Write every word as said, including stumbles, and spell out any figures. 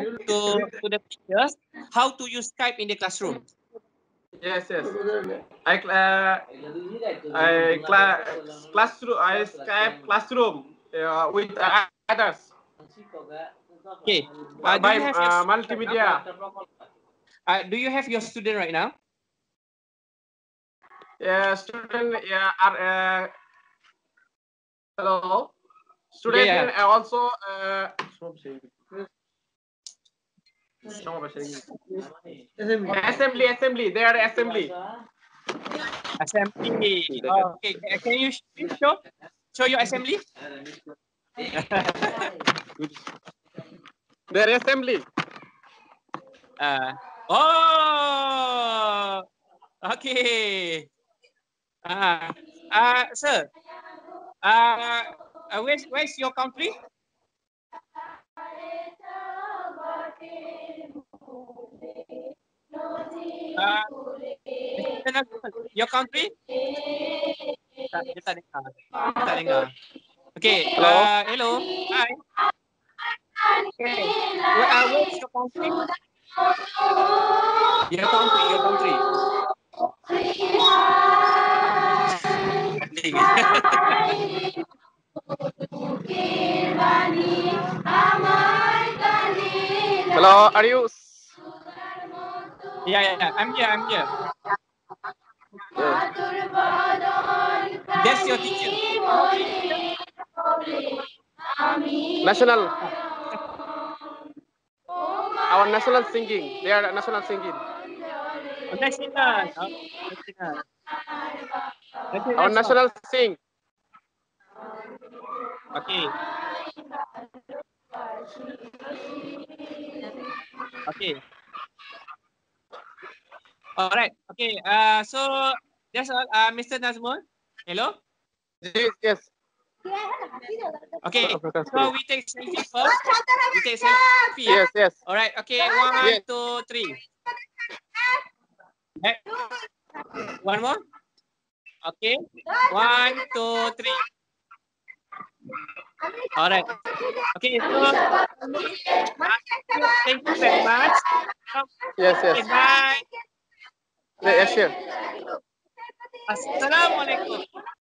to, to the teachers how to use Skype in the classroom. Yes, yes. I uh, I class classroom. I Skype classroom uh, with uh, others. Okay. Uh, do by you have uh, your multimedia. Uh, do you have your student right now? Yeah, student. Yeah, are uh, hello. Student Yeah, yeah. also. Uh, assembly, assembly. They are assembly. Assembly. Oh, okay. Can you show show your assembly? Their assembly. Uh, oh, okay. Uh, uh, sir, uh, uh, where's, where's your country? Uh, your country? Tak, dia tak dengar. Dia tak dengar. Okay, Hello. uh, hello. Hi. Okay. Where, uh, where's your country? Your country, your country. Hello, are you? Yeah, yeah, yeah. I'm here, I'm here. Yeah. That's your teacher. National. Our national singing. They are national singing. Oh, national. Oh, national. National Our song. national sing. Okay. Okay. All right. Okay. Uh, so that's all. Uh, Mister Nazmul. Hello. Yes. Yes. Okay. So we take selfie first. We take selfie. Yes. Yes. All right. Okay. One, Yes. two, three. Okay. One more. Okay. One, two, three. All right. Okay. So thank you very much. Yes. Yes. Okay, bye. Yes. Sure. Assalamualaikum.